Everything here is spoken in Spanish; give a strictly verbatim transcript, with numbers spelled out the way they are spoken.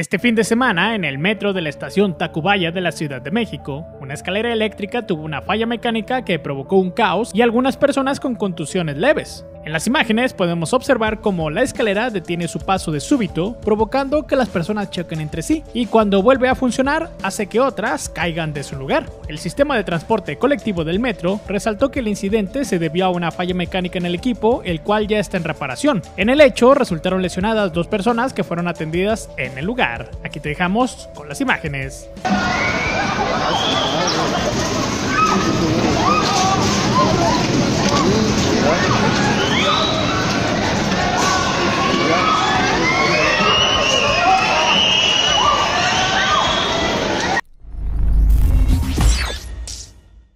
Este fin de semana, en el metro de la estación Tacubaya de la Ciudad de México, una escalera eléctrica tuvo una falla mecánica que provocó un caos y algunas personas con contusiones leves. En las imágenes podemos observar cómo la escalera detiene su paso de súbito, provocando que las personas choquen entre sí, y cuando vuelve a funcionar, hace que otras caigan de su lugar. El sistema de transporte colectivo del metro resaltó que el incidente se debió a una falla mecánica en el equipo, el cual ya está en reparación. En el hecho, resultaron lesionadas dos personas que fueron atendidas en el lugar. Aquí te dejamos con las imágenes.